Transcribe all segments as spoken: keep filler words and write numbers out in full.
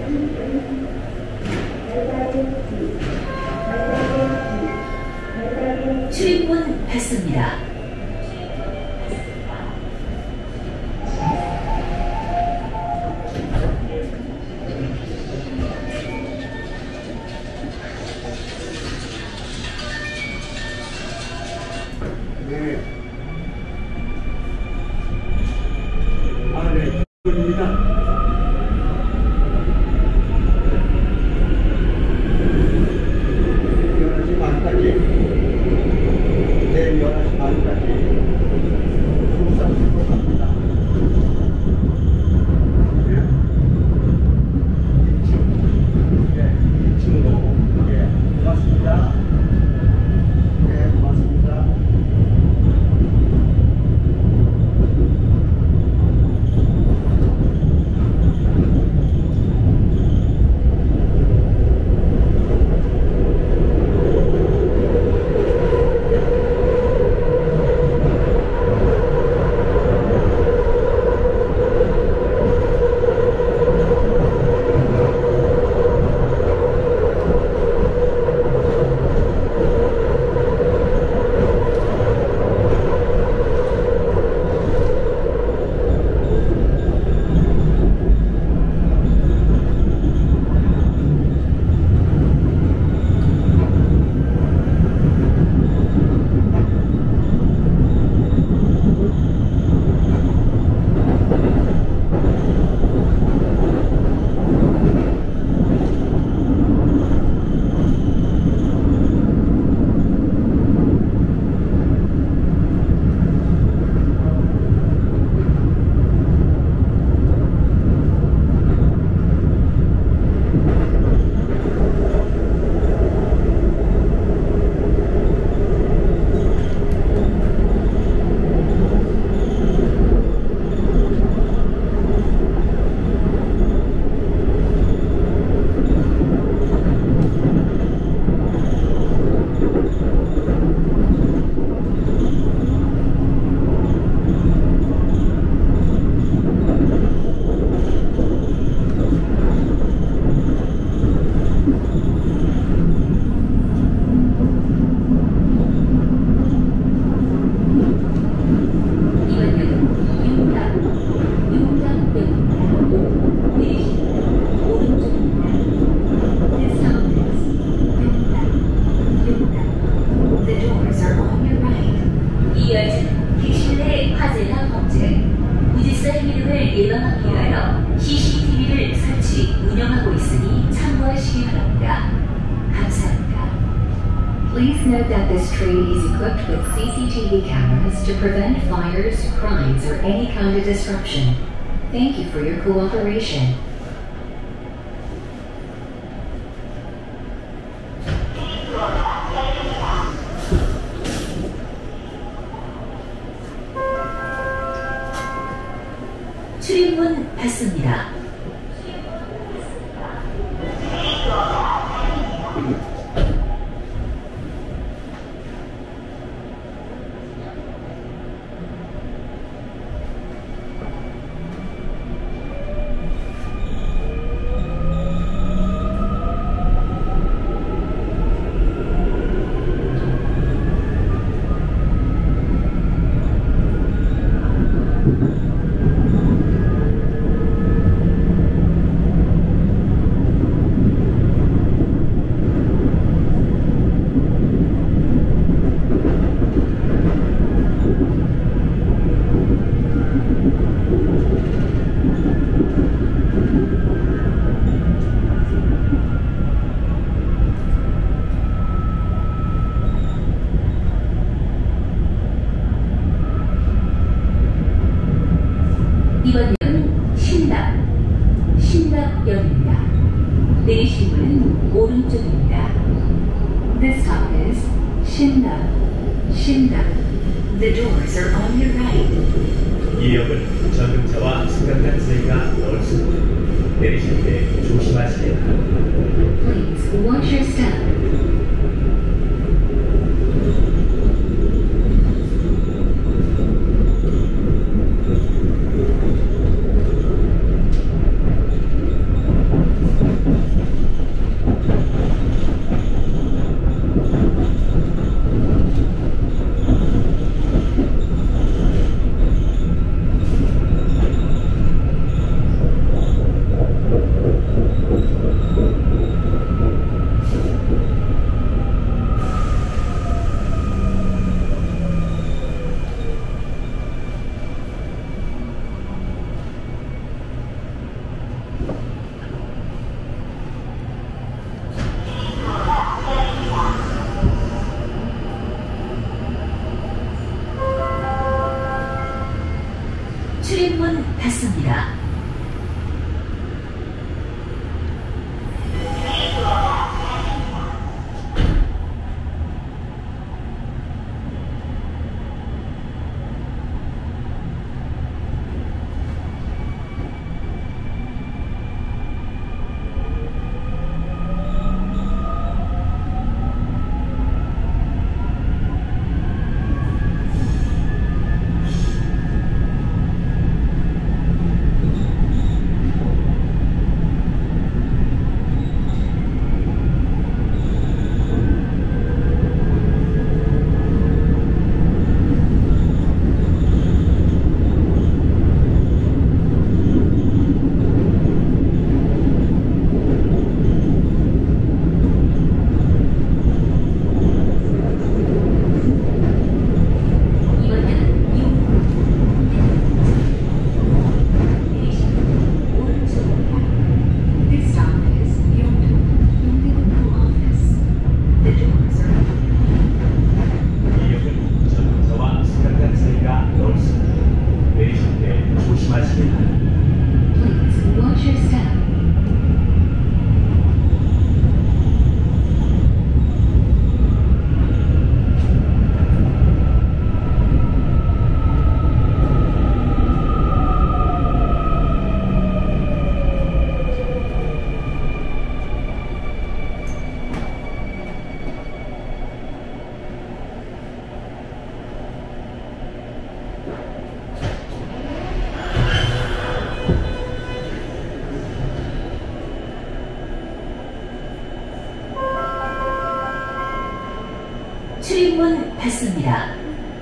출입문 닫습니다. 네. 아, 네. 입니다. 열한 시 반까지, 내일 열한 시 반까지 출석으로 갑니다. 네. 이 층, 예, 이 층으로, 예, 고맙습니다. 네, 고맙습니다. 예방하기 위하여 씨씨티비를 설치, 운영하고 있으니 참고하시기 바랍니다. 감사합니다. Please note that this train is equipped with C C T V cameras to prevent fires, crimes, or any kind of disruption. Thank you for your cooperation. 출입문 닫습니다. 이번 역은 신납, 신납역입니다. 내리실 문은 오른쪽입니다. This stop is 신납, 신납. The doors are on your right. 이 역은 전등차와 승강장소가 넓습니다. 내리실 때 조심하시기 바랍니다. Please watch your step. 받습니다.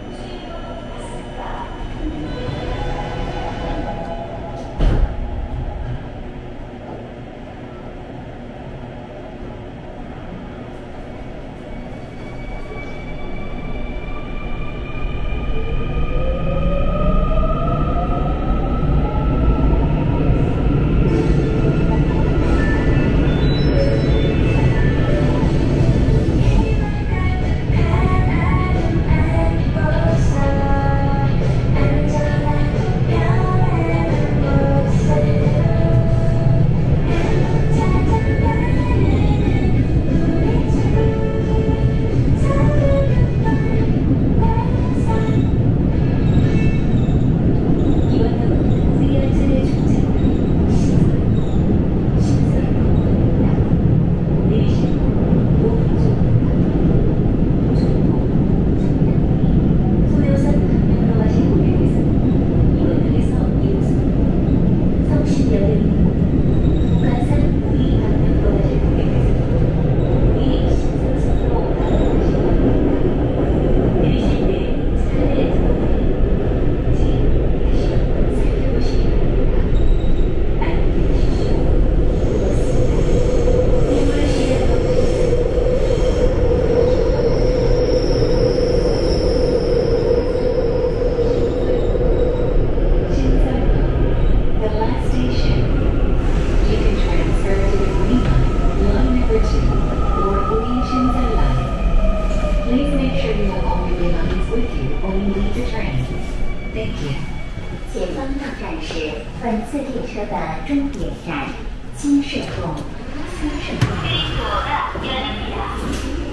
Please make sure you have all your belongings with you when you leave the train. Thank you. 前方到站是本次列车的终点站金舍洞。金舍洞。